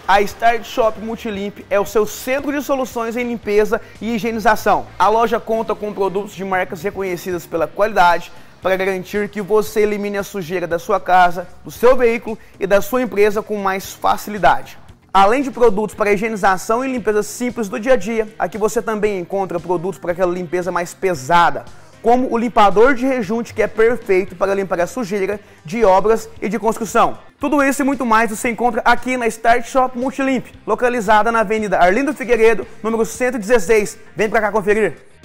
A Start Shop Multilimp é o seu centro de soluções em limpeza e higienização. A loja conta com produtos de marcas reconhecidas pela qualidade para garantir que você elimine a sujeira da sua casa, do seu veículo e da sua empresa com mais facilidade. Além de produtos para higienização e limpeza simples do dia a dia, aqui você também encontra produtos para aquela limpeza mais pesada, como o limpador de rejunte, que é perfeito para limpar a sujeira de obras e de construção. Tudo isso e muito mais você encontra aqui na Start Shop Multilimp, localizada na Avenida Arlindo Figueiredo, número 116. Vem para cá conferir!